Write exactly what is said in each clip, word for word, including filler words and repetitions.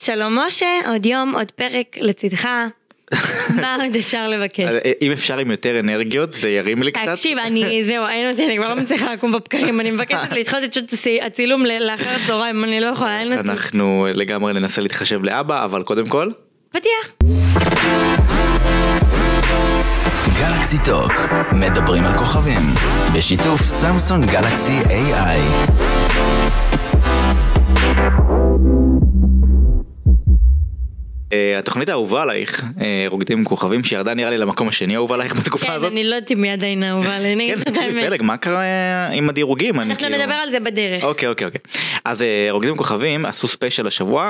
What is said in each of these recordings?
שלום משה, עוד יום, עוד פרק לצדך. מה עוד אפשר לבקש? אם אפשר עם יותר אנרגיות, זה ירים לי קצת. תקשיב, אני, זהו, אין אותי, אני כבר לא מצליחה לקום בפקרים, אני מבקשת לדחות את שעות הצילום לאחר הצהריים, אני לא יכולה, אין אותי. אנחנו לגמרי ננסה להתחשב לאבא, אבל קודם כל... פתיח. גלקסי טוק, מדברים על כוכבים, בשיתוף סמסונג גלקסי איי איי. התוכנית האהובה עלייך, רוקדים עם כוכבים, שירדה נראה לי למקום השני האהובה עלייך בתקופה הזאת. כן, אני לא יודעת מי עדיין אהובה עליי. כן, תקשיבי פלג, מה קרה עם הדירוגים? אנחנו נדבר על זה בדרך. אוקיי, אוקיי, אוקיי. אז רוקדים עם כוכבים עשו ספיישל השבוע,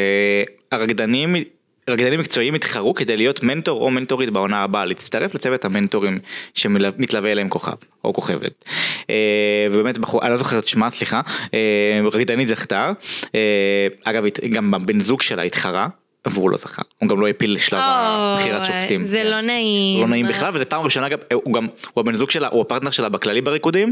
שהרקדנים רקדנים מקצועיים התחרו כדי להיות מנטור או מנטורית בעונה הבאה, להצטרף לצוות המנטורים שמתלווה אליהם כוכב או כוכבת. ובאמת, אני לא זוכרת שמה, סליחה, רקדנית זכתה, אגב, גם בן זוג שלה התחרה, והוא לא זכה, הוא גם לא הפיל לשלב הבחירת שופטים. זה לא נעים. לא נעים בכלל, וזה פעם ראשונה, הוא גם, הוא הבן זוג שלה, הוא הפרטנר שלה בכללי בריקודים,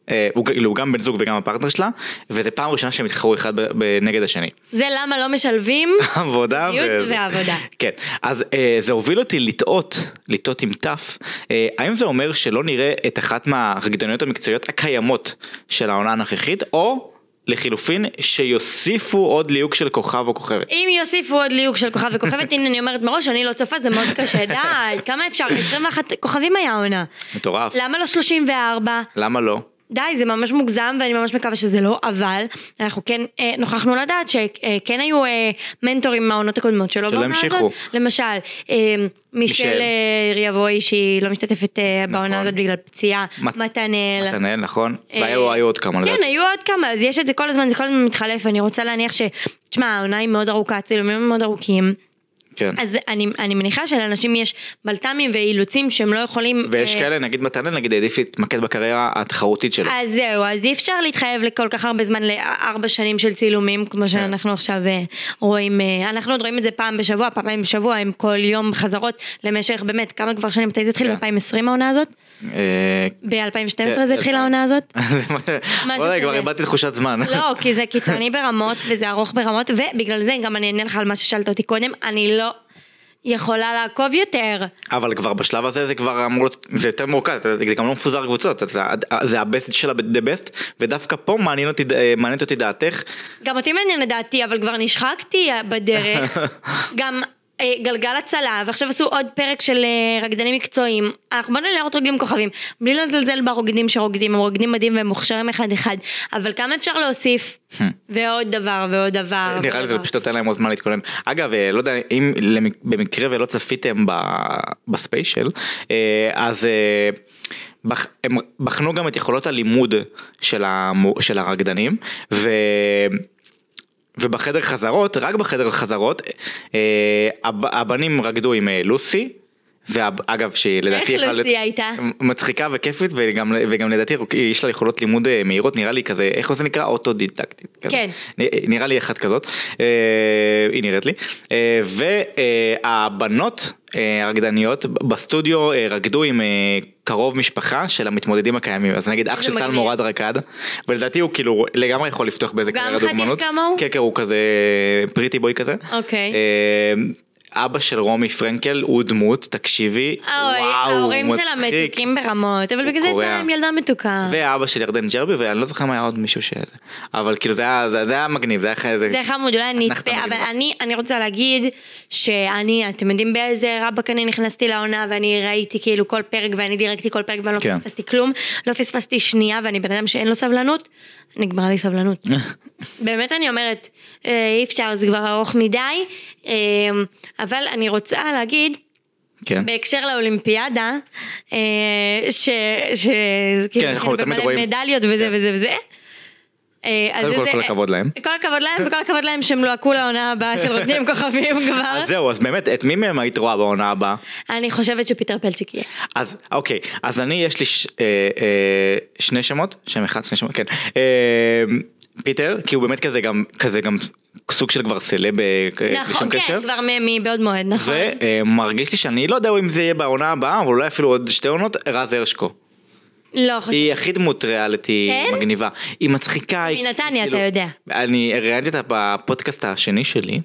הוא גם בן זוג וגם הפרטנר שלה, וזה פעם ראשונה שהם התחרו אחד בנגד השני. זה למה לא משלבים עבודה ועבודה. כן, אז זה הוביל אותי לטעות, לטעות עם תף. האם זה אומר שלא נראה את אחת מהרקדניות המקצועיות הקיימות של העונה הנוכחית, או לחילופין שיוסיפו עוד ליהוק של כוכב או כוכבת? אם יוסיפו עוד ליהוק של כוכב וכוכבת, הנה אני אומרת מראש, אני לא צופה, זה מאוד קשה. די, כמה אפשר? עשרים ואחת כוכבים היה העונה. מטורף. למה לא שלושים וארבע? למה לא? די, זה ממש מוגזם, ואני ממש מקווה שזה לא, אבל אנחנו כן אה, נוכחנו לדעת שכן היו אה, מנטורים מהעונות הקודמות שלו. שלא המשיכו. למשל, אה, מישל אה, ריאבוי, שהיא לא משתתפת אה, נכון. בעונה הזאת בגלל פציעה, מת... מתנאל. מתנאל, נכון. אה, והיו היו עוד כמה. כן, לדעת. היו עוד כמה, אז יש את זה כל הזמן, זה כל הזמן מתחלף, אני רוצה להניח ש... תשמע, העונה היא מאוד ארוכה, צילומים מאוד ארוכים. כן. אז אני, אני מניחה שלאנשים יש בלטמים ואילוצים שהם לא יכולים... ויש אה... כאלה, נגיד מתנאל, נגיד העדיף להתמקד בקריירה התחרותית שלו. אז זהו, אז אי אפשר להתחייב לכל כך הרבה זמן, לארבע שנים של צילומים, כמו שאנחנו עכשיו רואים, אנחנו עוד רואים את זה פעם בשבוע, פעם בשבוע, עם כל יום חזרות למשך, באמת, כמה כבר שנים, מתי זה התחיל? ב-אלפיים ועשרים העונה הזאת? ב-אלפיים ושתים עשרה זה התחיל העונה הזאת? אולי, כבר איבדתי תחושת זמן. לא, כי זה קיצוני ברמות, וזה ארוך ברמות, ובגלל זה גם אני אענה לך על מה ששאלת אותי קודם, אני לא יכולה לעקוב יותר. אבל כבר בשלב הזה זה כבר אמור להיות, זה יותר מורכב, זה גם לא מפוזר קבוצות, זה הבסט של ה-the best, ודווקא פה מעניינת אותי דעתך. גם אותי מעניין לדעתי, אבל כבר נשחקתי בדרך. גם גלגל הצלה, ועכשיו עשו עוד פרק של רקדנים מקצועיים. אנחנו בוא נלאה עוד רוקדים כוכבים, בלי לזלזל ברוקדים שרוקדים, הם רוקדים מדהים והם מוכשרים אחד אחד, אבל כמה אפשר להוסיף? ועוד דבר ועוד דבר. נראה לי זה פשוט נותן להם עוד זמן להתכונן. אגב, לא יודע, אם במקרה ולא צפיתם בספיישל, אז הם בחנו גם את יכולות הלימוד של הרקדנים, ו... ובחדר חזרות, רק בחדר חזרות, הבנים רקדו עם לוסי, ואגב, שלדעתי איך לוסי הייתה? מצחיקה וכיפית, וגם, וגם לדעתי יש לה יכולות לימוד מהירות, נראה לי כזה, איך זה נקרא? אוטודידקטית. כן. נראה לי אחת כזאת, היא נראית לי, והבנות הרקדניות בסטודיו רקדו עם קרוב משפחה של המתמודדים הקיימים, אז נגיד אח של טל מורד רקד, ולדעתי הוא כאילו לגמרי יכול לפתוח באיזה קריירה דוגמנות. גם חתיך כמוהו? כן, כן, הוא כזה פריטי בוי כזה. אוקיי. אבא של רומי פרנקל הוא דמות, תקשיבי, וואו, ההורים שלה מתוקים ברמות, אבל בגלל זה יצא להם ילדה מתוקה. ואבא של ירדן ג'רבי, ואני לא זוכר מה היה עוד מישהו שזה. אבל כאילו זה היה, זה היה מגניב, זה היה... זה חמוד, אולי אני אצפה, אבל אני, אני רוצה להגיד שאני, אתם יודעים באיזה רבק אני נכנסתי לעונה, ואני ראיתי כאילו כל פרק, ואני דירקתי כל פרק, ואני לא פספסתי כלום, לא פספסתי שנייה, ואני בן אדם שאין לו סבלנות, נגמרה לי סבלנות. באמת אני אומרת, אי אפשר, זה כבר ארוך מדי, אבל אני רוצה להגיד, כן. בהקשר לאולימפיאדה, ש... ש... כן, אנחנו תמיד רואים. מדליות וזה וזה וזה. קודם כל, כל הכבוד להם. כל הכבוד להם, וכל הכבוד להם שהם לא עקו לעונה הבאה של רוקדים כוכבים כבר. אז זהו, אז באמת, את מי מהם היית רואה בעונה הבאה? אני חושבת שפיטר פלצ'יק יהיה. אז, אוקיי, אז אני, יש לי שני שמות, שם אחד, שני שמות, כן. פיטר, כי הוא באמת כזה גם, כזה גם סוג של כבר סלב בשום קשר. נכון, כן, כבר מבעוד מועד, נכון. ומרגיש לי שאני לא יודע אם זה יהיה בעונה הבאה, אבל אולי אפילו עוד שתי עונות, רז הרשקו. לא חושב. היא הכי דמות ריאליטי כן? מגניבה. היא מצחיקה. היא- מנתניה, כאילו- אתה יודע. אני ראיינתי אותה בפודקאסט השני שלי,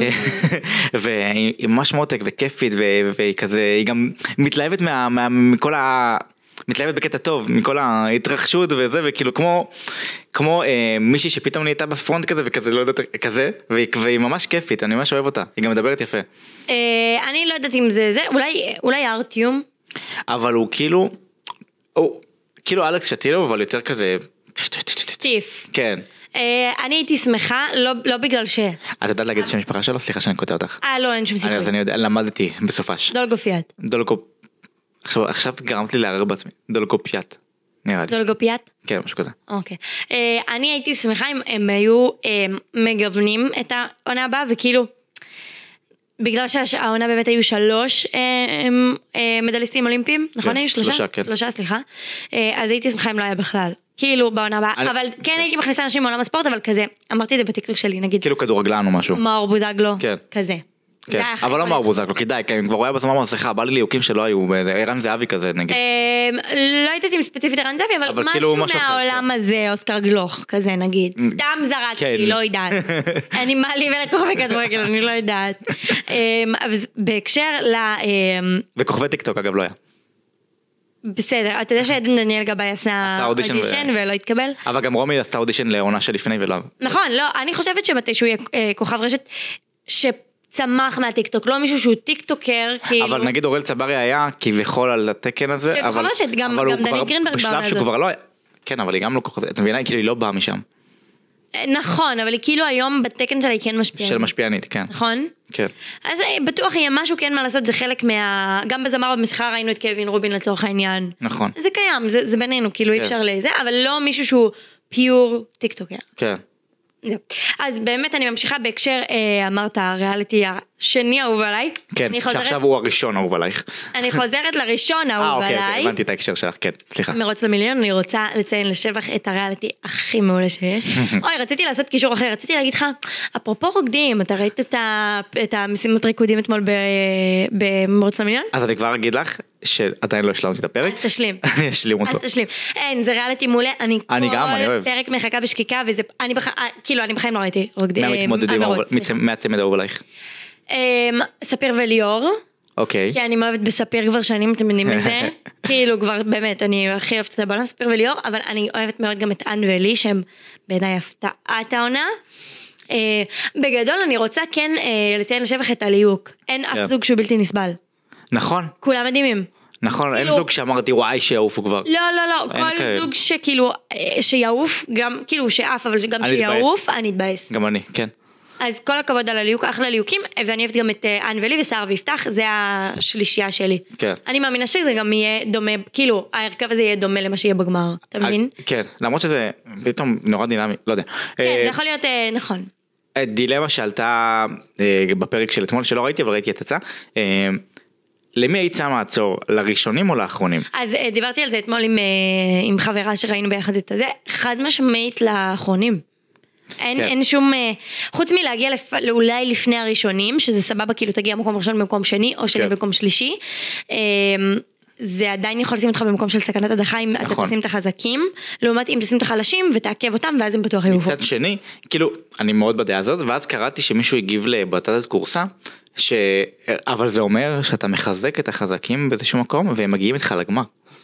והיא ממש מותק וכיפית, ו- והיא כזה, היא גם מתלהבת מה- מה- מכל ה... מתלהבת בקטע טוב, מכל ההתרחשות וזה, וכאילו כמו, כמו אה, מישהי שפתאום נהייתה בפרונט כזה, וכזה, לא יודעת, כזה, והיא, והיא ממש כיפית, אני ממש אוהב אותה, היא גם מדברת יפה. אה, אני לא יודעת אם זה זה, אולי, אולי ארטיום. אבל הוא כאילו, הוא, כאילו אלכס שטילו, אבל יותר כזה, סטיף. כן. אה, אני הייתי שמחה, לא, לא בגלל ש... את יודעת להגיד את שם המשפחה שלו? סליחה שאני קוטע אותך. אה, לא, אין שום אני, סיכוי. אז אני יודע, למדתי בסופש. דולגופיאט. דולקו, עכשיו, עכשיו גרמת לי לערער בעצמי, דולקופיאט, נראה לי. דולגופיאט? כן, משהו כזה. אוקיי. אה, אני הייתי שמחה אם הם היו אה, מגוונים את העונה הבאה, וכאילו, בגלל שהעונה באמת היו שלוש אה, אה, מדליסטים אולימפיים, נכון? כן, היו שלושה? שלושה, כן. שלושה, סליחה. אה, אז הייתי שמחה אם לא היה בכלל. כאילו בעונה הבאה, אני- אבל כן הייתי מכניסה אנשים מעולם הספורט, אבל כזה, אמרתי את זה בטיקטוק שלי, נגיד, כאילו כדורגלן או משהו. מאור בוזגלו, כן. כזה. כן. זה היה אבל לא חלק מאור בוזגלו, כדאי, כי אני כבר רואה בזמן מסכה, בא לי ליהוקים שלא היו, ערן זהבי כזה נגיד. אמ, לא יודעת אם ספציפית ערן זהבי, אבל אבל כאילו משהו משהו אחר, מהעולם הזה, אוסקר גלוך, כזה נגיד. סתם כן. זרקתי, לא יודעת. אני מה לי ולכוכבי כדורגל, אני לא יודעת. אמ, אז בהקשר ל... אמ, וכוכבי טיקטוק אגב לא היה. בסדר, אתה יודע שעדן דניאל גבאי עשה אודישן ו- אודישן ולא התקבל? אבל גם רומי עשתה אודישן לעונה שלפני ולא. נכון, לא, אני חושבת שמתישהו יהיה אה, כוכב רשת שצמח מהטיקטוק, לא מישהו שהוא טיקטוקר, כאילו... אבל נגיד אורל צברי היה כביכול על התקן הזה, שכוכב אבל רשת, גם- אבל הוא גם דני כבר גרינברג בשלב בעונה שהוא הזאת. כבר לא היה. כן, אבל היא גם לא כוכב, את מבינה? כאילו היא לא באה משם. נכון, אבל היא כאילו היום בתקן שלה היא כן משפיעה. של משפיענית, כן. נכון? כן. אז אה, בטוח יהיה משהו כן מה לעשות, זה חלק מה... גם בזמר במסחר ראינו את קווין רובין לצורך העניין. נכון. זה קיים, זה, זה בינינו, כאילו אי כן. אפשר לזה, אבל לא מישהו שהוא פיור טיקטוקר. כן. זהו. אז באמת אני ממשיכה בהקשר, אה, אמרת הריאליטי השני האהוב עליי. כן, אני חוזרת, שעכשיו הוא הראשון אהוב עלייך. אני חוזרת לראשון אה, האהוב אוקיי, אוקיי, עליי. הבנתי את ההקשר שלך, כן, סליחה. מרוץ למיליון, אני רוצה לציין לשבח את הריאליטי הכי מעולה שיש. אוי, רציתי לעשות קישור אחר, רציתי להגיד לך, אפרופו רוקדים, אתה ראית את, ה... את המשימות ריקודים אתמול ב... במרוץ למיליון? אז אני כבר אגיד לך שעדיין לא השלמתי את הפרק. אז תשלים. אני אשלים אותו. אז תשלים. אין, זה ריאליטי מעולה, אני אני גם, אני אוהב. כל פרק מחכה בשקיקה, וזה, אני בח... כאילו, אני בחיים לא ראיתי רוקדים. מהמתמודדים המרוץ, האהוב- סליחה. מהצמד האהוב עלייך. אמ, ספיר וליאור, אוקיי. כי אני מאוהבת בספיר כבר שנים, אתם יודעים את זה, כאילו כבר באמת, אני הכי אוהבת את זה בעולם, ספיר וליאור, אבל אני אוהבת מאוד גם את אן ואלי, שהם בעיניי הפתעת העונה. אה, בגדול אני רוצה כן אה, לציין לשבח את הליהוק, אין אף כן. זוג שהוא בלתי נסבל, נכון, כולם מדהימים. נכון, אין כאילו- זוג שאמרתי וואי שיעופו כבר. לא, לא, לא, אין כל כאלה. זוג שכאילו, אה, שיעוף, גם כאילו שעף, אבל גם אני שיעוף, אני אתבאס. גם אני, כן. אז כל הכבוד על הליהוק, אחלה ליהוקים, ואני אוהבת גם את אה, אן ולי ושרה ויפתח, זה השלישייה שלי. כן. אני מאמינה שזה גם יהיה דומה, כאילו, ההרכב הזה יהיה דומה למה שיהיה בגמר, אתה מבין? כן, למרות שזה פתאום נורא דינמי, לא יודע. כן, זה אה, יכול להיות, אה, נכון. דילמה שעלתה אה, בפרק של אתמול שלא ראיתי אבל ראיתי את הצעה. אה, למי היית שמה עצור? לראשונים או לאחרונים? אז אה, דיברתי על זה אתמול עם, אה, עם חברה שראינו ביחד את זה, חד משמעית לאחרונים. אין, כן. אין שום, אה, חוץ מלהגיע לפ... אולי לפני הראשונים, שזה סבבה, כאילו תגיע מקום ראשון במקום שני, או שני כן. במקום שלישי, אה, זה עדיין יכול לשים אותך במקום של סכנת הדחה, אם אתה נכון. תשים את החזקים, לעומת אם תשים את החלשים ותעכב אותם, ואז הם בטוח יהיו. מצד שני, כאילו, אני מאוד בדעה הזאת, ואז קראתי שמישהו הגיב לבטטת קורסה, ש... אבל זה אומר שאתה מחזק את החזקים באיזשהו מקום, והם מגיעים איתך לגמר.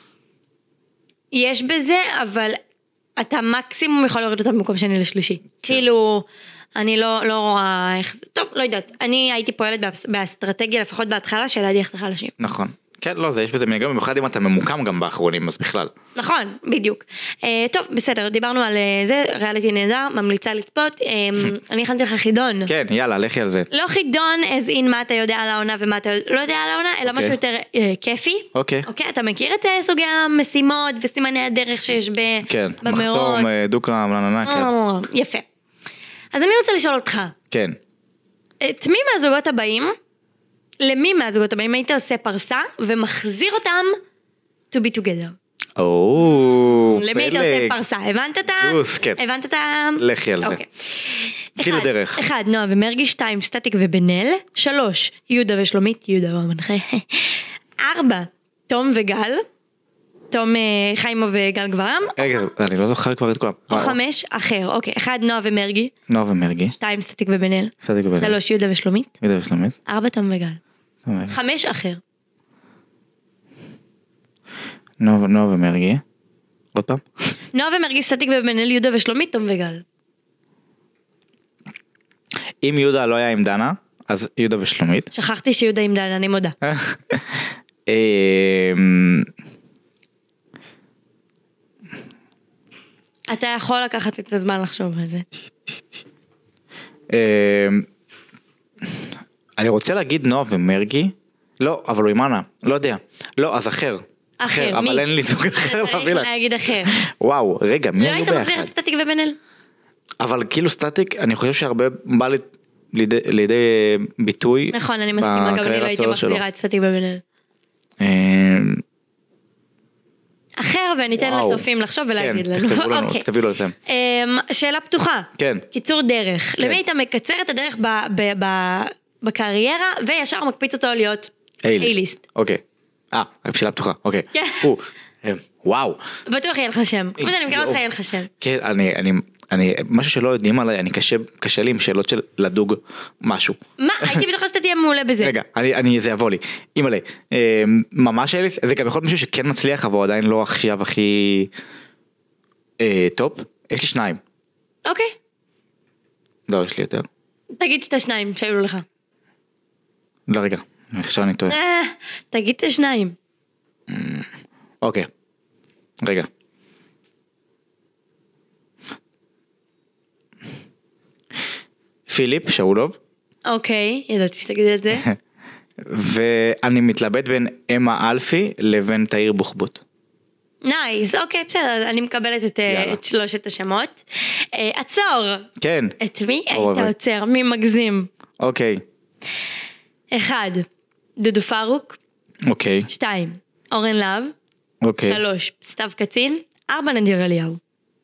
יש בזה, אבל אתה מקסימום יכול להוריד אותם במקום שני לשלישי. כאילו, אני לא, לא רואה איך זה, טוב, לא יודעת. אני הייתי פועלת באס- באסטרטגיה, לפחות בהתחלה, של להדיח את החלשים. נכון. כן, לא, זה יש בזה מנהגים, במיוחד אם אתה ממוקם גם באחרונים, אז בכלל. נכון, בדיוק. אה, טוב, בסדר, דיברנו על אה, זה, ריאליטי נהדר, ממליצה לצפות. אה, אני הכנתי לך חידון. כן, יאללה, לכי על זה. לא חידון as in מה אתה יודע על העונה ומה אתה לא יודע על העונה, אלא אוקיי. משהו יותר אה, כיפי. אוקיי. אוקיי, אתה מכיר את אה, סוגי המשימות וסימני הדרך שיש ב... כן, במאורעות? מחסום, אה, דוקה, מלננה, כן. יפה. אז אני רוצה לשאול אותך, כן. את מי מהזוגות הבאים, למי מהזוגות הבאים היית עושה פרסה ומחזיר אותם to be together? או, למי היית עושה פרסה? הבנת את ה... ג'וס, כן. הבנת את ה... לכי על זה. אוקיי. צאי אחד- לדרך. אחד, נועה ומרגי, שתיים, סטטיק ובן אל, שלוש, יהודה ושלומית, יהודה והמנחה, ארבע, תום וגל, תום חיימו וגל גברם. רגע, אני לא זוכר כבר את כולם. או חמש, אחר, אוקיי. אחד, נועה ומרגי. נועה ומרגי. שתיים, סטטיק ובן אל. סטטיק ובן אל. שלוש, יהודה ושלומית. יהודה ושלומית. ארבע, תום וגל. חמש, אחר. נועה ומרגי. עוד פעם. נועה ומרגי, סטטיק ובן אל, יהודה ושלומית, תום וגל. אם יהודה לא היה עם דנה, אז יהודה ושלומית. שכחתי שיהודה עם דנה, אני מודה. אתה יכול לקחת את הזמן לחשוב על זה. אני רוצה להגיד נועה ומרגי. לא, אבל הוא עם אנה. לא יודע. לא, אז אחר. אחר, אבל אין לי זוג אחר. אתה צריך להגיד אחר. וואו, רגע, מי לא היו היית ביחד? מחזיר את סטטיק ובן אל? אבל כאילו סטטיק, אני חושב שהרבה בא לידי ביטוי. נכון, אני מסכימה, גם אני לא הייתי מחזירה את סטטיק ובן אל. אחר, וניתן לצופים לחשוב ולהגיד לנו. כן, תכתבו לנו, תכתבי לו אתם. שאלה פתוחה. כן. קיצור דרך. למי היית מקצר את הדרך בקריירה, וישר מקפיץ אותו להיות A-ליסט. אוקיי. אה, רק שאלה פתוחה, אוקיי. כן. וואו. בטוח יהיה לך שם. כמו שאני מכירה אותך יהיה לך שם. כן, אני, אני, אני, משהו שלא יודעים עליי, אני קשה, קשה לי עם שאלות של לדוג משהו. מה? הייתי בטוחה שאתה תהיה מעולה בזה. רגע, אני, אני, זה יבוא לי. אימא'לה, ממש אליס, זה גם יכול להיות מישהו שכן מצליח, אבל עדיין לא עכשיו הכי טופ. יש לי שניים. אוקיי. לא, יש לי יותר. תגיד את השניים שהיו לך. לא, רגע, עכשיו אני טועה. תגיד את השניים. אוקיי. רגע. פיליפ שאולוב. אוקיי, ידעתי שתגיד את זה. ואני מתלבט בין אמה אלפי לבין תאיר בוחבוט. נייס, אוקיי, בסדר, אני מקבלת את, את שלושת השמות. עצור. כן. את מי היית עוצר? מי מגזים? אוקיי. אחד, דודו פרוק. אוקיי. שתיים, אורן להב. אוקיי. שלוש, סתיו קצין. ארבע, נדיר אליהו.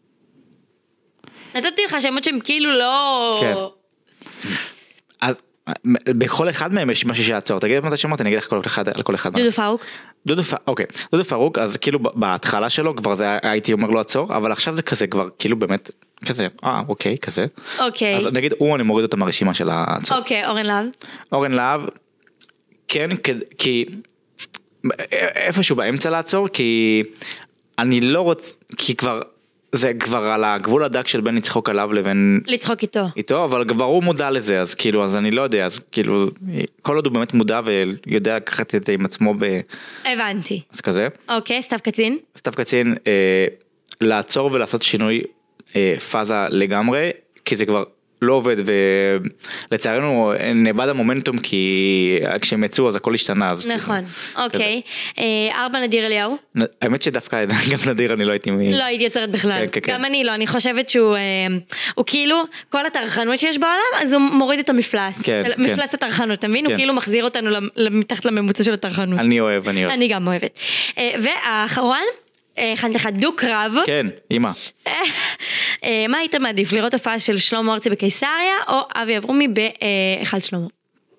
נתתי לך שמות שהם כאילו לא... כן. אז בכל אחד מהם יש משהו שיעצור. תגיד מה אתה שמות, אני אגיד לך על כל אחד. דודו פרוק. דודו פרוק, אוקיי. דודו פרוק, אז כאילו בהתחלה שלו כבר זה הייתי אומר לו עצור, אבל עכשיו זה כזה כבר כאילו באמת כזה, אה אוקיי, כזה. אוקיי. אז נגיד הוא אני מוריד אותה מהרשימה של העצור. אוקיי, אורן להב. אורן להב, כן, כי איפשהו באמצע לעצור, כי אני לא רוצה, כי כבר זה כבר על הגבול הדק של בין לצחוק עליו לבין... לצחוק איתו. איתו, אבל כבר הוא מודע לזה, אז כאילו, אז אני לא יודע, אז כאילו, כל עוד הוא באמת מודע ויודע לקחת את זה עם עצמו ב... הבנתי. אז כזה. אוקיי, סתיו קצין. סתיו קצין, אה, לעצור ולעשות שינוי אה, פאזה לגמרי, כי זה כבר לא עובד, ולצערנו נאבד המומנטום, כי כשהם יצאו אז הכל השתנה. נכון, אוקיי. ארבע, נדיר אליהו. האמת שדווקא גם נדיר אני לא הייתי... לא הייתי יוצרת בכלל. גם אני לא, אני חושבת שהוא כאילו, כל התרחנות שיש בעולם, אז הוא מוריד את המפלס. מפלס התרחנות, אתה מבין? הוא כאילו מחזיר אותנו מתחת לממוצע של התרחנות. אני אוהב, אני אוהב. אני גם אוהבת. והאחרון, הכנתי לך דוק רב. כן, אמא. מה היית מעדיף? לראות הופעה של שלמה ארצי בקיסריה, או אבי אברומי בהיכל שלמה?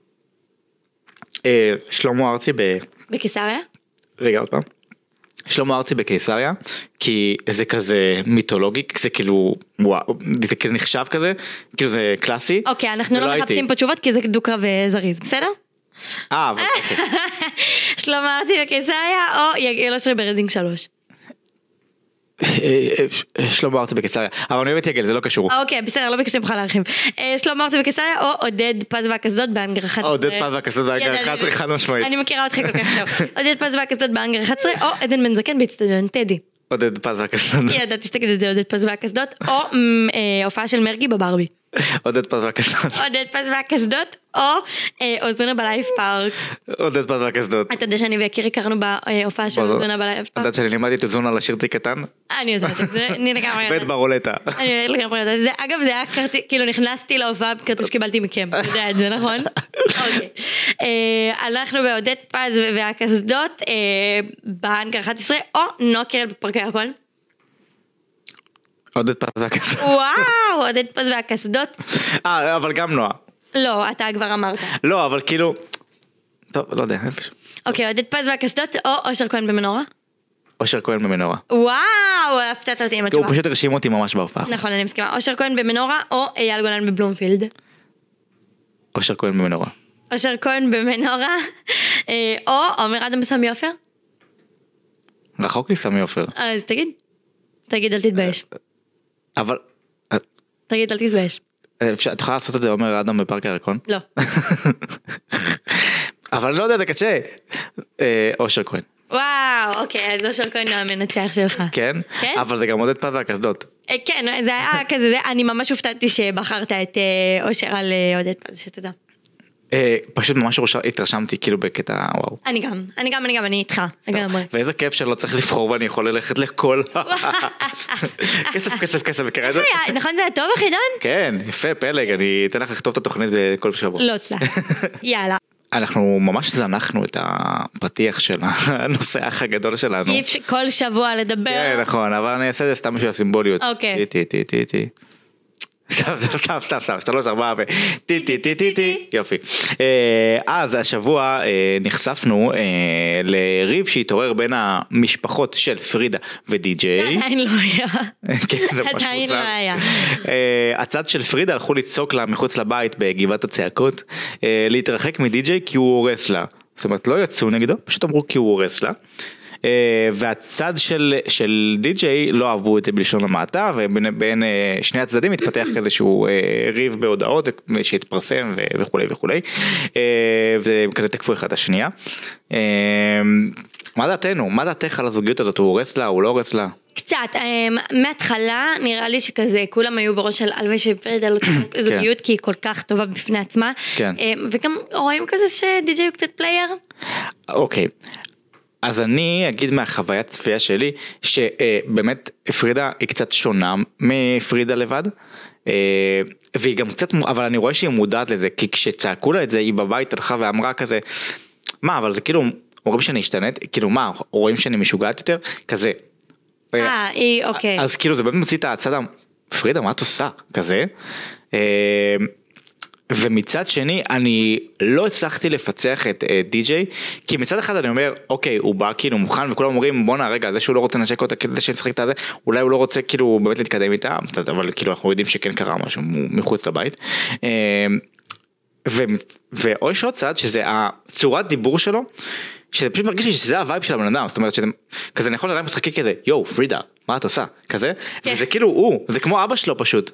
שלמה ארצי ב... בקיסריה? רגע, עוד פעם. שלמה ארצי בקיסריה, כי זה כזה מיתולוגי, זה כאילו, וואו, זה כאילו נחשב כזה, כאילו זה קלאסי. אוקיי, אנחנו לא מחפשים פה תשובות, כי זה דוק רב זריז, בסדר? אה, אבל... שלמה ארצי בקיסריה, או יגאל אושרי ברדינג שלוש? שלמה ארצי בקיסריה, אבל אני אוהב את יגל, זה לא קשור. אוקיי, בסדר, לא ביקשתי ממך להרחיב. שלמה ארצי בקיסריה או עודד פז והקסדות באנגר אחת עשרה. עודד פז והקסדות באנגר אחת עשרה, חד משמעית. אני מכירה אותך כל כך טוב. עודד פז והקסדות באנגר אחת עשרה, או עדן בן זקן באצטדיון טדי. עודד פז והקסדות. ידעתי שתגיד את זה, עודד פז והקסדות, או הופעה של מרגי בברבי. עודד פז והקסדות. עודד פז והקסדות, או אוזונה בלייב פארק. עודד פז והקסדות. אתה יודע שאני ויקיר הכרנו בהופעה של אוזונה בלייב פארק? אתה יודעת שאני לימדתי את אוזונה לשיר תיק קטן? אני יודעת את זה, אני לגמרי יודעת. ואת ברולטה. אני לגמרי יודעת את זה. אגב, זה היה כרטיס, כאילו נכנסתי להופעה בכרטיס שקיבלתי מכם. אתה יודע את זה, נכון? אוקיי. אנחנו בעודד פז והקסדות, באנגר אחת עשרה, או נועה קירל בפארק הירקון. עודד פז והקסדות. וואו, עודד פז והקסדות. אה, אבל גם נועה. לא, אתה כבר אמרת. לא, אבל כאילו... טוב, לא יודע. אוקיי, עודד פז והקסדות, או אושר כהן במנורה? אושר כהן במנורה. וואו, הפתעת אותי עם הוא התשובה. פשוט הרשים אותי ממש בהופעה. נכון, אני מסכימה. אושר כהן במנורה או אייל גולן בבלומפילד? אושר כהן במנורה. אושר כהן במנורה, אה, או עומר אדם בסמי עופר? רחוק לי סמי עופר. אז תגיד. תגיד, אל תתבייש. אבל... תגיד, אל תתבייש. אפשר, את יכולה לעשות את זה עומר אדם בפארק הירקון? לא. אבל אני לא יודע, זה קשה. אה, אושר כהן. וואו, אוקיי, אז אושר כהן המנצח שלך. כן? כן? אבל זה גם עודד פז והקסדות. אה, כן, זה היה כזה, זה- אני ממש הופתעתי שבחרת את אה, אושר על אה, עודד פז, שתדע. אה, פשוט ממש ראש- התרשמתי כאילו בקטע וואו. אני גם, אני גם, אני גם, אני איתך, לגמרי. ואיזה כיף שלא צריך לבחור ואני יכול ללכת לכל... כסף, כסף, כסף, וקרא את זה? היה, נכון זה היה טוב החידון? כן, יפה, פלג, אני אתן לך לכתוב את התוכנית כל שבוע. לא תלה. יאללה. אנחנו ממש זנחנו את הפתיח של הנושא האח הגדול שלנו. אי אפשר כל שבוע לדבר. כן, נכון, אבל אני אעשה את זה סתם בשביל הסימבוליות. אוקיי. טי טי טי טי טי. סתם, סתם, סתם, סתם, סתם, שלוש, ארבעה ו... טי טי טי טי טי. יופי. אה, אז השבוע אה, נחשפנו אה, לריב שהתעורר בין המשפחות של פרידה ודי-ג'יי. עדיין לא היה. כן, זה ממש עדיין מוזר. לא היה. אה, הצד של פרידה הלכו לצעוק לה מחוץ לבית בגבעת הצעקות, אה, להתרחק מדי-ג'יי כי הוא הורס לה. זאת אומרת, לא יצאו נגדו, פשוט אמרו כי הוא הורס לה. Uh, והצד של, של די-ג'יי לא אהבו את זה בלשון המעטה, ובין בין, uh, שני הצדדים התפתח כזה שהוא uh, ריב בהודעות שהתפרסם ו- וכולי וכולי, uh, וכזה תקפו אחד השנייה. Uh, מה דעתנו? מה דעתך על הזוגיות הזאת? הוא הורס לה? הוא לא הורס לה? קצת, um, מההתחלה נראה לי שכזה כולם היו בראש של אלווי שפרידה לא צריכה לזוגיות כי היא כל כך טובה בפני עצמה, כן. um, וגם רואים כזה שדי-ג'יי הוא קצת פלייר. אוקיי. אז אני אגיד מהחוויית צפייה שלי, שבאמת פרידה היא קצת שונה מפרידה לבד, והיא גם קצת, אבל אני רואה שהיא מודעת לזה, כי כשצעקו לה את זה, היא בבית הלכה ואמרה כזה, מה, אבל זה כאילו, אומרים שאני השתנית, כאילו מה, רואים שאני משוגעת יותר, כזה. אה, היא, אוקיי. אז כאילו זה באמת מוציא את הצד, פרידה, מה את עושה? כזה. ומצד שני אני לא הצלחתי לפצח את די-ג'יי, כי מצד אחד אני אומר אוקיי הוא בא כאילו מוכן וכולם אומרים בוא נרגע זה שהוא לא רוצה לנשק אותה כדי שנשחק את הזה, אולי הוא לא רוצה כאילו באמת להתקדם איתה, אבל כאילו אנחנו יודעים שכן קרה משהו מחוץ לבית. ואו יש עוד צד שזה הצורת דיבור שלו, שזה פשוט מרגיש לי שזה הווייב של הבן אדם, זאת אומרת שזה כזה נכון לראות משחקי כזה יו פרידה מה את עושה כזה, וזה כאילו הוא זה כמו אבא שלו פשוט.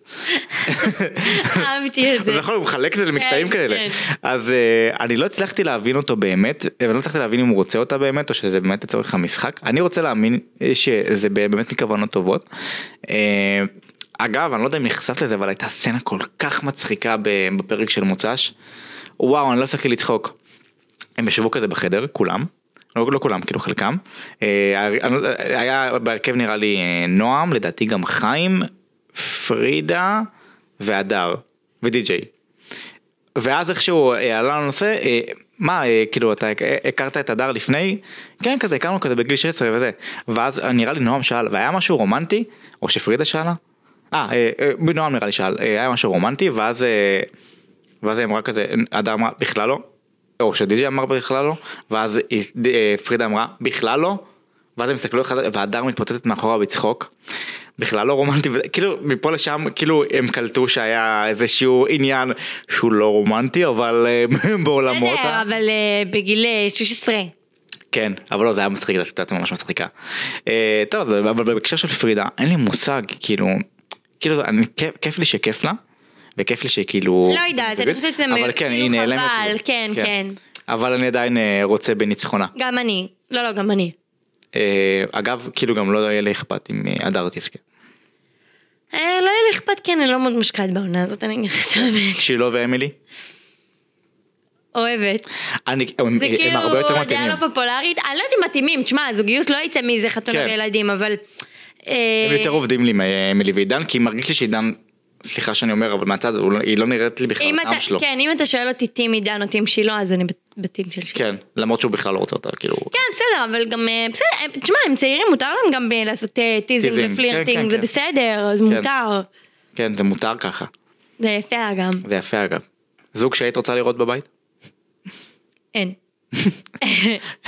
אהבתי את זה. זה נכון, הוא מחלק את זה למקטעים כאלה. אז אני לא הצלחתי להבין אותו באמת, ואני לא הצלחתי להבין אם הוא רוצה אותה באמת, או שזה באמת לצורך המשחק. אני רוצה להאמין שזה באמת מכוונות טובות. אגב, אני לא יודע אם נחשף לזה, אבל הייתה סצנה כל כך מצחיקה בפרק של מוצ"ש. וואו, אני לא הצלחתי לצחוק. הם ישבו כזה בחדר, כולם. לא, לא כולם, כאילו חלקם. היה בהרכב נראה לי נועם, לדעתי גם חיים, פרידה והדר ודי-ג'יי. ואז איכשהו עלה לנושא, מה, כאילו אתה הכרת את הדר לפני? כן, כזה, הכרנו כזה בגיל שש עשרה וזה. ואז נראה לי נועם שאל, והיה משהו רומנטי? או שפרידה שאלה? אה, נועם נראה לי שאל, היה משהו רומנטי, ואז ואז היא אמרה כזה, הדר אמרה, בכלל לא. או שדי-ג'יי אמר בכלל לא, ואז פרידה אמרה, בכלל לא, ואז הם מסתכלו אחד, והדר מתפוצצת מאחורה בצחוק, בכלל לא רומנטי, כאילו מפה לשם, כאילו הם קלטו שהיה איזשהו עניין שהוא לא רומנטי, אבל בעולמות. בסדר, אבל בגיל שש עשרה. כן, אבל לא, זה היה מצחיק, זה ממש מצחיקה. טוב, אבל בהקשר של פרידה, אין לי מושג, כאילו, כאילו, כיף לי שכיף לה, וכיף לי שכאילו... לא יודעת, אני חושבת שזה אבל כן, היא נעלמת. חבל, כן, כן. אבל אני עדיין רוצה בניצחונה. גם אני, לא, לא, גם אני. אגב, כאילו גם לא יהיה לי אכפת אם הדר תזכה. לא יהיה לי אכפת, כן, אני לא מאוד מושקעת בעונה הזאת, אני אגיד את האמת. שילו ואמילי? אוהבת. הם הרבה יותר מתאימים. זה כאילו דעה לא פופולרית, אני לא יודעת אם מתאימים, תשמע, הזוגיות לא יצא מזה חתונה וילדים, אבל... הם יותר עובדים לי מאמילי ועידן, כי מרגיש לי שעידן... סליחה שאני אומר, אבל מהצד, היא לא נראית לי בכלל טעם שלו. כן, אם אתה שואל אותי טים עידן או טים שילו, אז אני בטים של שילו. כן, למרות שהוא בכלל לא רוצה אותה, כאילו... כן, בסדר, אבל גם, בסדר, תשמע, הם צעירים, מותר להם גם לעשות טיזינג ופלירטינג, זה בסדר, אז מותר. כן, זה מותר ככה. זה יפה אגב. זה יפה אגב. זוג שהיית רוצה לראות בבית? אין.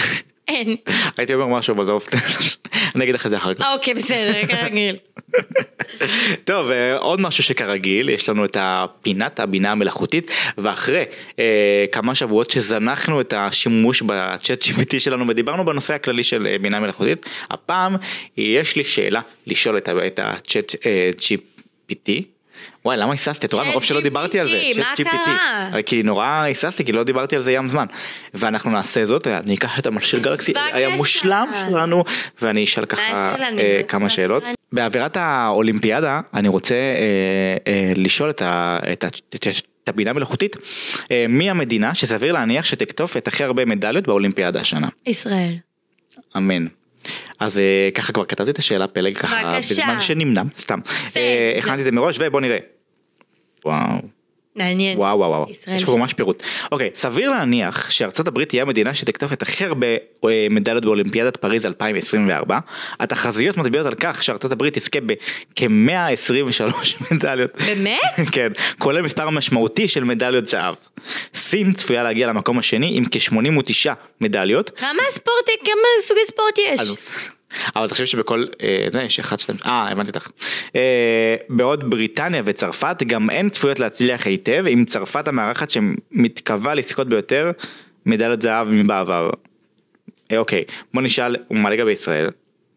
אין. הייתי אומר משהו בזוף, אני אגיד לך את זה אחר כך. אוקיי, בסדר, כרגיל. טוב, עוד משהו שכרגיל, יש לנו את הפינת הבינה המלאכותית, ואחרי אה, כמה שבועות שזנחנו את השימוש בצ'אט ג'י פי טי שלנו, ודיברנו בנושא הכללי של בינה מלאכותית, הפעם יש לי שאלה לשאול את הצ'אט ג'י פי טי, וואי, למה היססתי? אתה רואה, מרוב שלא דיברתי על זה. מה קרה? כי נורא היססתי, כי לא דיברתי על זה ים זמן. ואנחנו נעשה זאת, אני אקח את המכשיר גלקסי, היה מושלם שלנו, ואני אשאל ככה כמה שאלות. בעבירת האולימפיאדה, אני רוצה לשאול את הבינה מלאכותית, מי המדינה שסביר להניח שתקטוף את הכי הרבה מדליות באולימפיאדה השנה? ישראל. אמן. אז ככה כבר כתבתי את השאלה פלג ככה בזמן שנמנע, סתם. הכנתי את זה מראש ובוא נראה. וואו. מעניין. וואו וואו וואו. יש פה ממש פירוט. אוקיי, סביר להניח שארצות הברית תהיה המדינה שתקטוף את הכי הרבה מדליות באולימפיאדת פריז אלפיים עשרים וארבע. התחזיות מצביעות על כך שארצות הברית תזכה בכ-מאה עשרים ושלוש מדליות. באמת? כן, כולל מספר משמעותי של מדליות זהב. סין צפויה להגיע למקום השני עם כ-שמונים ותשע מדליות. כמה ספורט, כמה סוגי ספורט יש? אבל תחשב שבכל, זה יש אחד, שתיים, אה, הבנתי אותך. בעוד בריטניה וצרפת גם הן צפויות להצליח היטב, עם צרפת המערכת שמתקווה לזכות ביותר מדליות זהב מבעבר. אוקיי, בוא נשאל, מה לגבי ישראל?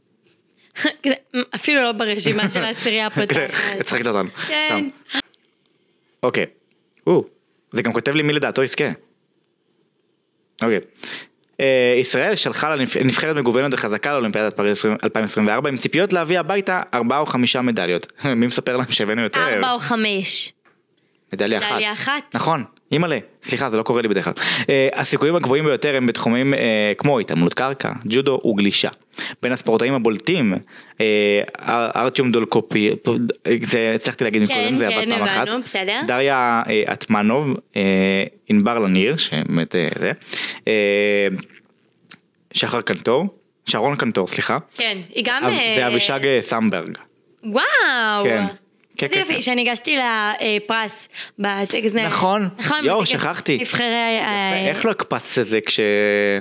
אפילו לא ברשימה של העשירייה הפותחת. הצחקת אותנו. כן. אוקיי, זה גם כותב לי מי לדעתו יזכה. אוקיי. ישראל שלחה לנבחרת מגוונת וחזקה לאולימפיאדת פריז אלפיים עשרים וארבע עם ציפיות להביא הביתה ארבע או חמישה מדליות. מי מספר להם שהבאנו יותר? ארבע או חמש. מדליה אחת. מדליה אחת. נכון, אימא'לה, סליחה, זה לא קורה לי בדרך כלל. הסיכויים הגבוהים ביותר הם בתחומים כמו התעמלות קרקע, ג'ודו וגלישה. בין הספורטאים הבולטים, ארטיום דולקופי, זה הצלחתי להגיד מקודם, זה היה פעם אחת. דריה אטמנוב, ענבר לניר, שבאמת זה, שחר קנטור, שרון קנטור, סליחה. כן, היא גם... ואבישג סמברג. וואו. כן. זה יופי, שאני הגשתי לפרס בטקס נר. נכון, יואו, שכחתי. נבחרי... איך לא הקפצת את זה כש...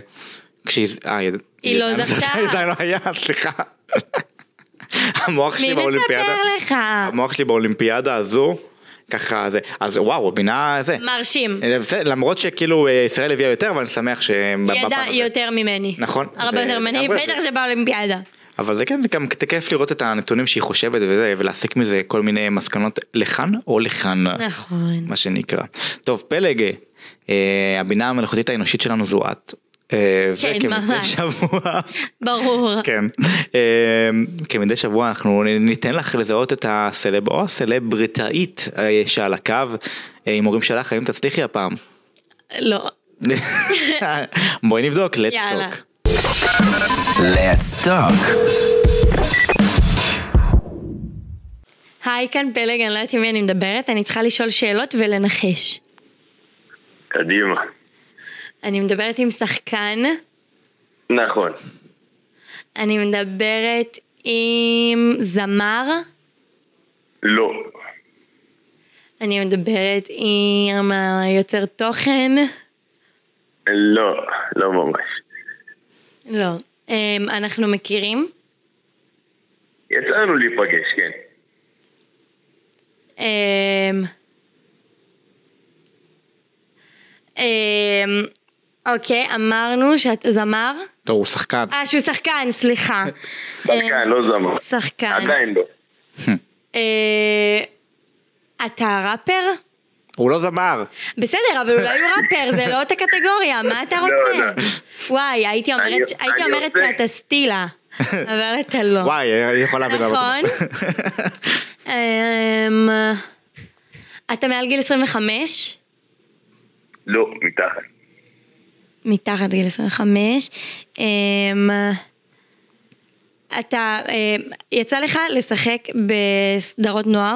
היא לא זכתה. עדיין לא היה, סליחה. המוח שלי באולימפיאדה. מי מספר לך? המוח שלי באולימפיאדה הזו, ככה זה. אז וואו, בינה זה. מרשים. למרות שכאילו ישראל הביאה יותר, אבל אני שמח ש... ידע יותר ממני. נכון. הרבה יותר ממני, בטח שבאולימפיאדה. אבל זה כן, גם כיף לראות את הנתונים שהיא חושבת וזה, ולהסיק מזה כל מיני מסקנות לכאן או לכאן. נכון. מה שנקרא. טוב, פלג, הבינה המלאכותית האנושית שלנו זו את. כן, ממש. שבוע. ברור. כן. כמדי שבוע אנחנו ניתן לך לזהות את הסלב או הסלבריטאית שעל הקו, עם הורים שלך, האם תצליחי הפעם? לא. בואי נבדוק, let's talk. Let's talk. היי, כאן פלג, אני לא יודעת עם מי אני מדברת, אני צריכה לשאול שאלות ולנחש. קדימה. אני מדברת עם שחקן. נכון. אני מדברת עם זמר. לא. אני מדברת עם יוצר תוכן. לא, לא ממש. לא. אנחנו מכירים? יצאנו להיפגש, כן. אוקיי, אמרנו שאתה זמר? לא, הוא שחקן. אה, שהוא שחקן, סליחה. שחקן, לא זמר. שחקן. עדיין לא. אתה ראפר? הוא לא זמר. בסדר, אבל אולי הוא ראפר, זה לא אותה קטגוריה, מה אתה רוצה? וואי, הייתי אומרת שאתה סטילה, אבל אתה לא. וואי, אני יכולה להבין. נכון. אתה מעל גיל עשרים וחמש? לא, מתחת. מתחת גיל עשרים וחמש. אתה, יצא לך לשחק בסדרות נוער?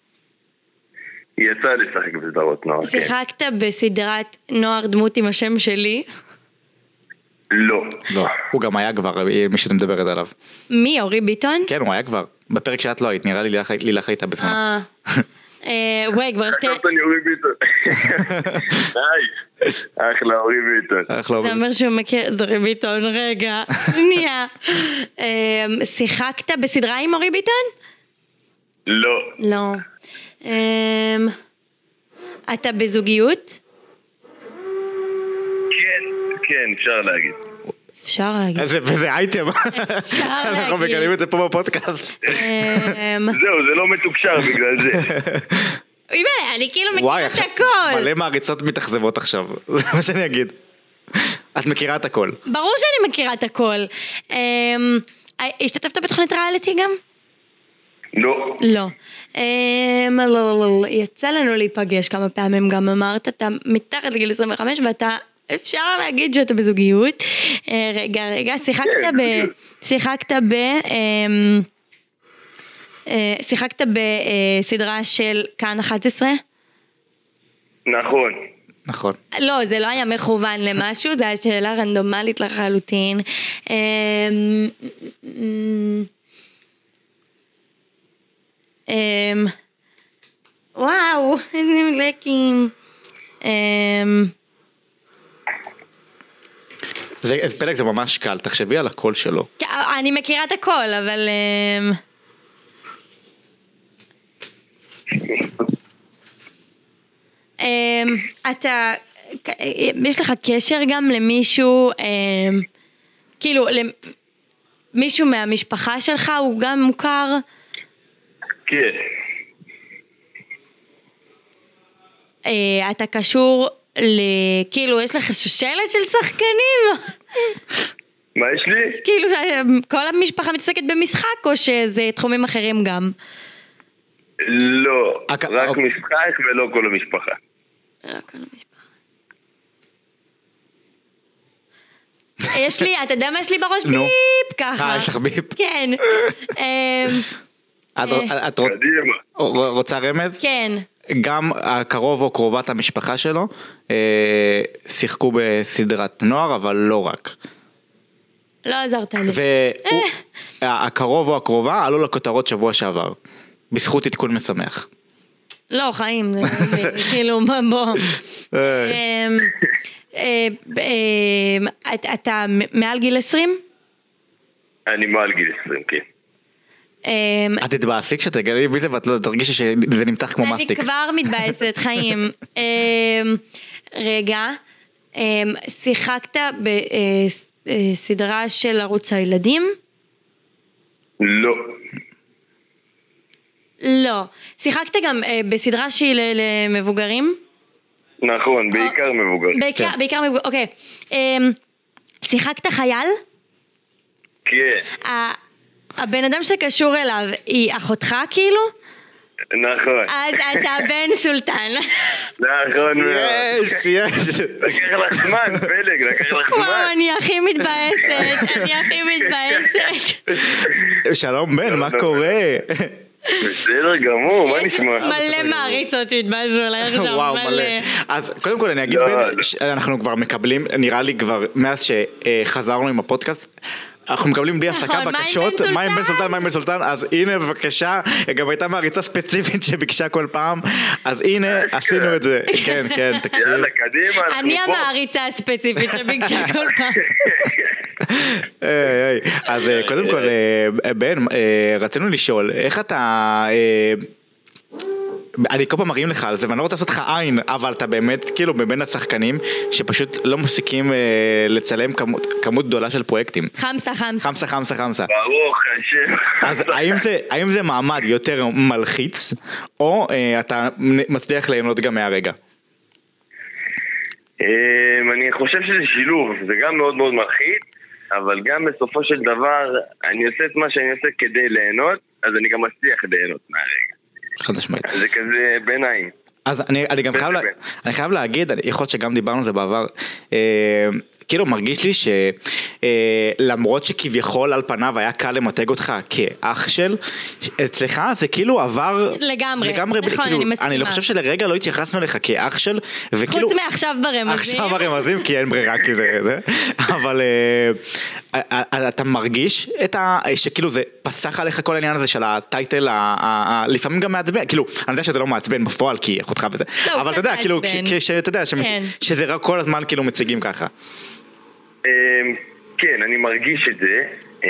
יצא לשחק בסדרות נוער, כן. שיחקת בסדרת נוער דמות עם השם שלי? לא. לא, הוא גם היה כבר, מי שאתה מדברת עליו. מי, אורי ביטון? כן, הוא היה כבר. בפרק שאת לא היית, נראה לי לילך הייתה בזמן. וואי, כבר שתי... חשבת אני אורי ביטון. די. אחלה אורי ביטון. זה אומר שהוא מכיר את אורי ביטון, רגע, שנייה. שיחקת בסדרה עם אורי ביטון? לא. לא. אתה בזוגיות? כן, כן, אפשר להגיד. אפשר להגיד. וזה אייטם. אפשר להגיד. אנחנו מגלים את זה פה בפודקאסט. זהו, זה לא מתוקשר בגלל זה. אני כאילו מכירה את הכל. מלא מעריצות מתאכזבות עכשיו, זה מה שאני אגיד. את מכירה את הכל. ברור שאני מכירה את הכל. השתתפת בתוכנית ריאליטי גם? לא. לא. יצא לנו להיפגש כמה פעמים, גם אמרת, אתה מתחת לגיל עשרים וחמש ואתה, אפשר להגיד שאתה בזוגיות. רגע, רגע, שיחקת ב... שיחקת ב... שיחקת בסדרה של כאן אחת עשרה? נכון. נכון. לא, זה לא היה מכוון למשהו, זה היה שאלה רנדומלית לחלוטין. וואו, איזה מגלקים. זה פלג, זה ממש קל, תחשבי על הקול שלו. אני מכירה את הכל, אבל... אתה, יש לך קשר גם למישהו, כאילו, מישהו מהמשפחה שלך הוא גם מוכר? כן. אתה קשור ל... כאילו, יש לך שושלת של שחקנים? מה יש לי? כאילו, כל המשפחה מתעסקת במשחק, או שזה תחומים אחרים גם? לא, רק משחק ולא כל המשפחה. לא כל המשפחה. יש לי, אתה יודע מה יש לי בראש? ביפ, ככה. אה, יש לך ביפ? כן. את רוצה רמז? כן. גם הקרוב או קרובת המשפחה שלו שיחקו בסדרת נוער, אבל לא רק. לא עזרת לי. והקרוב או הקרובה עלו לכותרות שבוע שעבר, בזכות עדכון משמח. לא, חיים, כאילו, בוא. אתה מעל גיל עשרים? אני מעל גיל עשרים, כן. את תתבאסי כשאתה גלי ביטל ואת לא תרגישי שזה נמתח כמו מסטיק. אני כבר מתבאסת, חיים. רגע, שיחקת בסדרה של ערוץ הילדים? לא. לא. שיחקת גם בסדרה שהיא למבוגרים? נכון, בעיקר מבוגרים. בעיקר מבוגרים, אוקיי. שיחקת חייל? כן. הבן אדם שקשור אליו היא אחותך כאילו? נכון. אז אתה בן סולטן. נכון מאוד. יש, יש. לקח לך זמן, פלג, לקח לך זמן. וואו, אני הכי מתבאסת, אני הכי מתבאסת. שלום בן, מה קורה? בסדר גמור, מה נשמע? מלא מעריצות שהתבאסו עליי עכשיו, מלא. אז קודם כל אני אגיד בן, אנחנו כבר מקבלים, נראה לי כבר מאז שחזרנו עם הפודקאסט, אנחנו מקבלים בלי הפסקה בקשות, מה עם בן סולטן, מה עם בן סולטן, אז הנה בבקשה, גם הייתה מעריצה ספציפית שביקשה כל פעם, אז הנה עשינו את זה, כן, כן, תקשיב. יאללה, קדימה, אני המעריצה הספציפית שביקשה כל פעם. אז קודם כל, בן, רצינו לשאול, איך אתה... אני כל פעם מראים לך על זה, ואני לא רוצה לעשות לך עין, אבל אתה באמת כאילו מבין השחקנים שפשוט לא מפסיקים לצלם כמות, כמות גדולה של פרויקטים. חמסה, חמסה. חמסה, חמסה, חמסה. ברוך השם. אז האם זה, האם זה מעמד יותר מלחיץ, או אתה מצליח ליהנות גם מהרגע? אני חושב שזה שילוב, זה גם מאוד מאוד מלחיץ, אבל גם בסופו של דבר, אני עושה את מה שאני עושה כדי ליהנות, אז אני גם מצליח ליהנות מהרגע. חד משמעית. זה כזה ביניים. אז אני, אני גם חייב, לה, אני חייב להגיד, יכול להיות שגם דיברנו על זה בעבר, אה, כאילו מרגיש לי שלמרות אה, שכביכול על פניו היה קל למתג אותך כאח של, אצלך זה כאילו עבר לגמרי, לגמרי נכון, כאילו, אני מסכימה. אני לא חושב שלרגע לא התייחסנו לך כאח של, וכאילו, חוץ מעכשיו ברמזים. עכשיו ברמזים, כי אין ברירה, כי זה, זה, אבל אה, אה, אתה מרגיש את ה, שכאילו זה פסח עליך כל העניין הזה של הטייטל, ה, ה, ה, לפעמים גם מעצבן, כאילו, אני יודע שזה לא מעצבן בפועל, כי אותך וזה, אבל אתה יודע, כאילו, שאתה יודע, שזה רק כל הזמן כאילו מציגים ככה. כן, אני מרגיש את זה,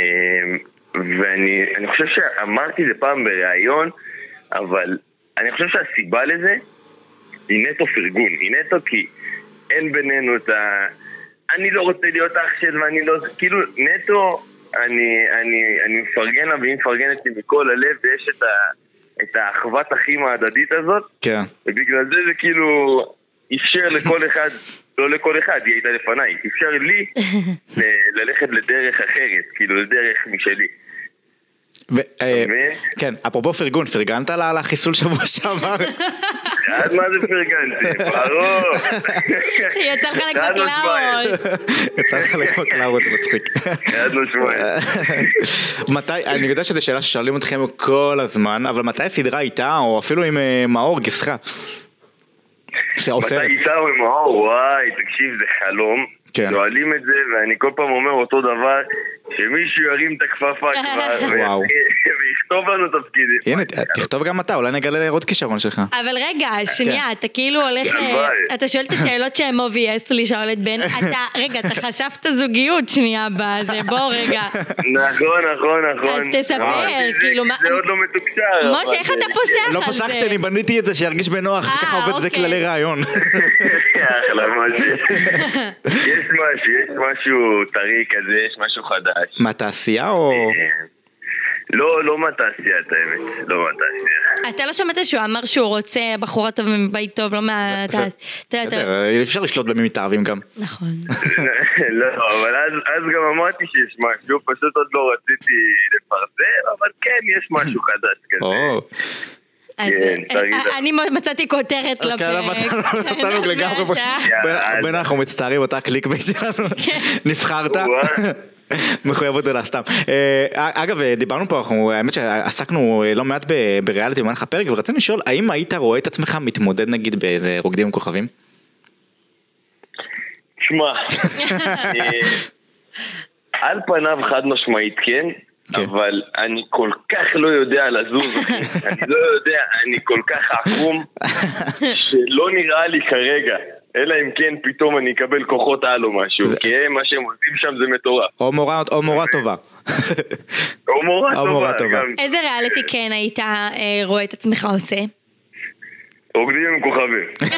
ואני חושב שאמרתי זה פעם בראיון, אבל אני חושב שהסיבה לזה היא נטו פרגון, היא נטו כי אין בינינו את ה... אני לא רוצה להיות אח של ואני לא... כאילו נטו אני, אני, אני מפרגן לה והיא מפרגנת לי מכל הלב, ויש את, ה, את האחוות אחים ההדדית הזאת, כן. ובגלל זה זה כאילו אפשר לכל אחד, לא לכל אחד, היא הייתה לפניי, אפשר לי ל- ללכת לדרך אחרת, כאילו לדרך משלי. ו- כן, אפרופו פרגון, פרגנת לה על החיסול שבוע שעבר? עד מה זה פרגנתי? ברור. יצא לך לקבוק לארות. יצא לך לקבוק לארות, זה מצחיק. עד לא שבועיים. מתי, אני יודע שזו שאלה ששואלים אתכם כל הזמן, אבל מתי הסדרה איתה, או אפילו עם מאור גיסחה? מתי איתה או עם מאור? וואי, תקשיב, זה חלום. שואלים את זה, ואני כל פעם אומר אותו דבר, שמישהו ירים את הכפפה כבר, ויכתוב לנו תפקידים. הנה, תכתוב גם אתה, אולי נגלה עוד כישרון שלך. אבל רגע, שנייה, אתה כאילו הולך, אתה שואל את השאלות שהם אובייס לי, שואלת בן, אתה, רגע, אתה חשפת זוגיות שנייה בזה, בוא רגע. נכון, נכון, נכון. אז תספר, כאילו מה... זה עוד לא מתוקשר. משה, איך אתה פוסח על זה? לא פוסחתי, אני בניתי את זה, שירגיש בנוח, זה ככה עובד, זה כללי רעיון. אחלה, יש משהו, יש משהו טרי כזה, יש משהו חדש. מהתעשייה או... לא, לא מהתעשייה, את האמת, לא מהתעשייה. אתה לא שמעת שהוא אמר שהוא רוצה בחורה טוב מבית טוב, לא מהתעשייה. בסדר, אפשר לשלוט במי מתאהבים גם. נכון. לא, אבל אז גם אמרתי שיש משהו, פשוט עוד לא רציתי לפרסם, אבל כן, יש משהו חדש כזה. אז אני מצאתי כותרת לפרק. מצאנו לגמרי, בין אנחנו מצטערים אותה קליק בי שלנו, נבחרת, מחויבות אלה סתם. אגב, דיברנו פה, האמת שעסקנו לא מעט בריאליטי במהלך הפרק, ורצינו לשאול, האם היית רואה את עצמך מתמודד נגיד באיזה רוקדים עם כוכבים? שמע, על פניו חד משמעית כן, אבל אני כל כך לא יודע לזוז, אני לא יודע, אני כל כך עקום, שלא נראה לי כרגע, אלא אם כן פתאום אני אקבל כוחות על או משהו, כי מה שהם עושים שם זה מטורף. או מורה טובה. או מורה טובה. איזה ריאליטי כן היית רואה את עצמך עושה? רוקדים עם כוכבים.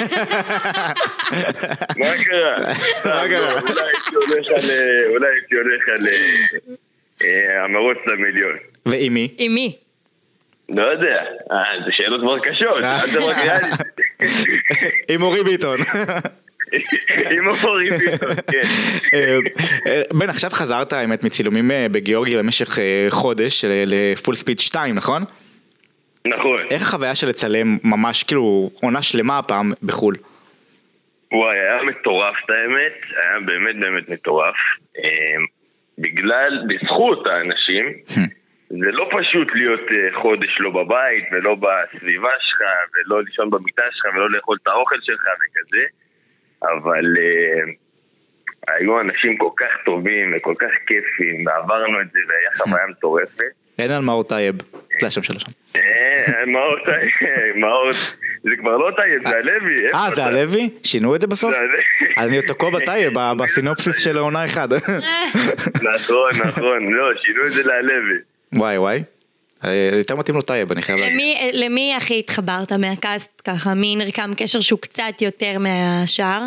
מה קרה? אולי הייתי הולך על המרוץ למיליון. ועם מי? עם מי? לא יודע, זה שאלות מאוד קשות. עם אורי ביטון. עם אורי ביטון, כן. בן, עכשיו חזרת האמת מצילומים בגיאורגיה במשך חודש לפול ספיד שתיים, נכון? נכון. איך החוויה של לצלם ממש כאילו עונה שלמה הפעם בחול? וואי, היה מטורף את האמת, היה באמת באמת מטורף. בגלל, בזכות האנשים, זה לא פשוט להיות חודש לא בבית ולא בסביבה שלך ולא לישון במיטה שלך ולא לאכול את האוכל שלך וכזה, אבל היו אנשים כל כך טובים וכל כך כיפים, ועברנו את זה והיה חוויה מטורפת. אין על מאור טייב, זה השם שלו שם. מאור טייב, מאור, זה כבר לא טייב, זה הלוי. אה, זה הלוי? שינו את זה בסוף? אני אותו קובה טייב, בסינופסיס של העונה אחד. נכון, נכון, לא, שינו את זה להלוי. וואי וואי, יותר מתאים לו טייב, אני חייב להגיד. למי הכי התחברת מהקאסט ככה? מי נרקם קשר שהוא קצת יותר מהשאר?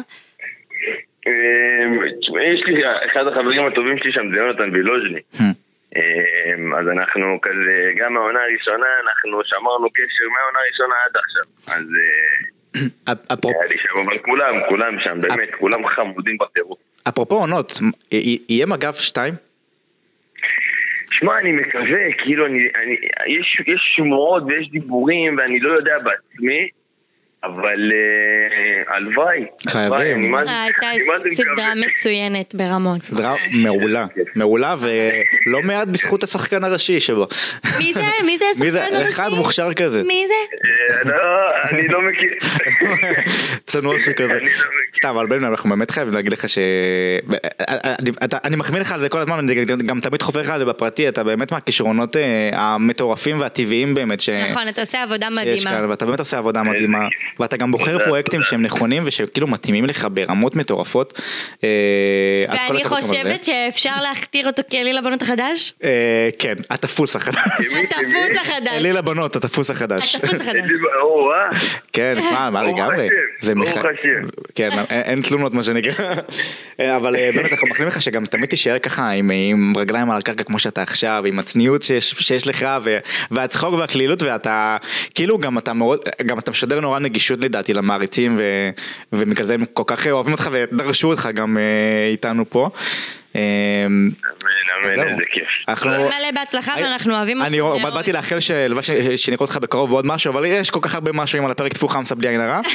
יש לי, אחד החברים הטובים שלי שם זה יונתן וילוז'ני. אז אנחנו כזה, גם מהעונה הראשונה אנחנו שמרנו קשר מהעונה הראשונה עד עכשיו. אז היה לי שם, אבל כולם, כולם שם, באמת, כולם חמודים בטירוף. אפרופו עונות, יהיה מגף שתיים? שמע, אני מקווה, כאילו, אני, אני, יש, יש שמועות ויש דיבורים ואני לא יודע בעצמי, אבל הלוואי. חייבים. הייתה סדרה מצוינת ברמות. סדרה מעולה, מעולה ולא מעט בזכות השחקן הראשי שבו. מי זה? מי זה השחקן הראשי? אחד מוכשר כזה. מי זה? לא, אני לא מכיר. צנוע שכזה. סתם, אבל בין אנחנו באמת חייבים להגיד לך ש... אני מחמיא לך על זה כל הזמן, אני גם תמיד חופר לך על זה בפרטי, אתה באמת מהכישרונות המטורפים והטבעיים באמת. נכון, אתה עושה עבודה מדהימה. ואתה באמת עושה עבודה מדהימה. ואתה גם בוחר פרויקטים שהם נכונים ושכאילו מתאימים לך ברמות מטורפות. ואני חושבת שאפשר להכתיר אותו כאלי לבנות החדש? כן, התפוס החדש. התפוס החדש. אלי לבנות, התפוס החדש. התפוס החדש. כן, מה לגמרי. כן, אין תלונות מה שנקרא. אבל באמת אנחנו מחלים לך שגם תמיד תישאר ככה עם רגליים על הקרקע כמו שאתה עכשיו, עם הצניעות שיש לך והצחוק והכלילות, ואתה כאילו גם אתה מאוד, גם אתה משדר נורא נגישות לדעתי למעריצים, ומכלל זה הם כל כך אוהבים אותך ודרשו אותך גם איתנו פה. אמן, אמן, איזה כיף. מלא בהצלחה ואנחנו אוהבים אותך. אני באתי לאחל שנראה אותך בקרוב ועוד משהו, אבל יש כל כך הרבה משהו על הפרק, תפו חמסה בלי עין הרע.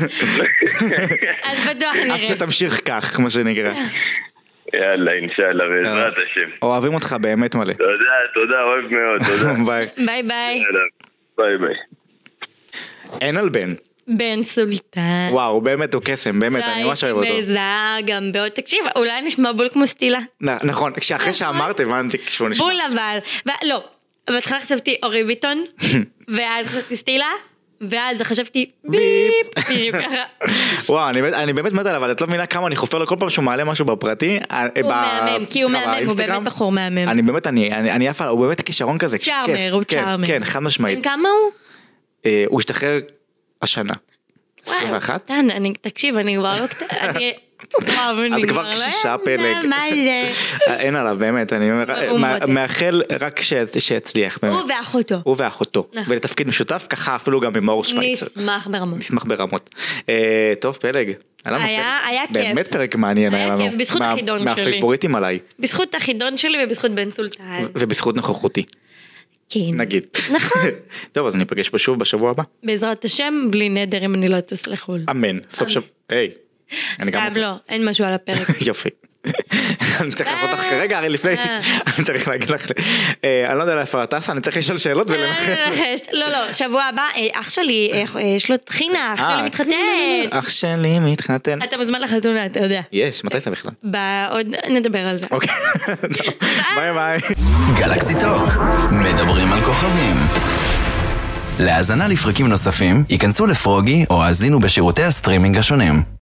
אז בטוח נראה. אף שתמשיך כך, כמו שנקרא. יאללה, אינשאללה, בעזרת השם. אוהבים אותך באמת מלא. תודה, תודה, אוהב מאוד, תודה. ביי. ביי ביי. ביי ביי. אין על בן. בן סולטן. וואו, באמת הוא קסם, באמת, אני ממש אוהב אותו. מזהה גם בעוד, תקשיב, אולי נשמע בול כמו סטילה. נכון, כשאחרי שאמרת הבנתי כשהוא נשמע. בול אבל, לא, בהתחלה חשבתי אורי ביטון, ואז חשבתי סטילה, ואז חשבתי ביפ, בדיוק ככה. וואו, אני באמת מת עליו, אבל את לא מבינה כמה אני חופר לו כל פעם שהוא מעלה משהו בפרטי. הוא מהמם, כי הוא מהמם, הוא באמת בחור מהמם. אני באמת, אני אף הוא באמת כישרון כזה. צ'ארמר, הוא צ'ארמר. כן, חד משמעית. כמה הוא? הוא השתחרר השנה. עשרים ואחת? תקשיב, אני כבר לא קטן, אני... את כבר קשישה פלג. מה זה? אין עליו, באמת, אני מאחל רק שיצליח. הוא ואחותו. הוא ואחותו. ולתפקיד משותף, ככה אפילו גם עם מאור שוויצר. נשמח ברמות. נשמח ברמות. טוב, פלג. היה כיף. באמת פרק מעניין היה לנו. היה כיף, בזכות החידון שלי. מהפייבוריטים עליי. בזכות החידון שלי ובזכות בן סולטן. ובזכות נוכחותי. כן. נגיד. נכון. טוב, אז ניפגש פה שוב בשבוע הבא. בעזרת השם, בלי נדר אם אני לא אטוס לחול. אמן. סוף שבוע. היי. סתם לא, אין משהו על הפרק. יופי. אני צריך לעשות לך כרגע, הרי לפני, אני צריך להגיד לך, אני לא יודע לאיפה אתה, אני צריך לשאול שאלות ולנחש. לא, לא, שבוע הבא, אח שלי, יש לו תחינה, אח שלי מתחתן. אח שלי מתחתן. אתה מוזמן לחתונה, אתה יודע. יש, מתי זה בכלל? עוד נדבר על זה. אוקיי, ביי ביי. גלקסי טוק, מדברים על כוכבים. להאזנה לפרקים נוספים, ייכנסו לפרוגי או האזינו בשירותי הסטרימינג השונים.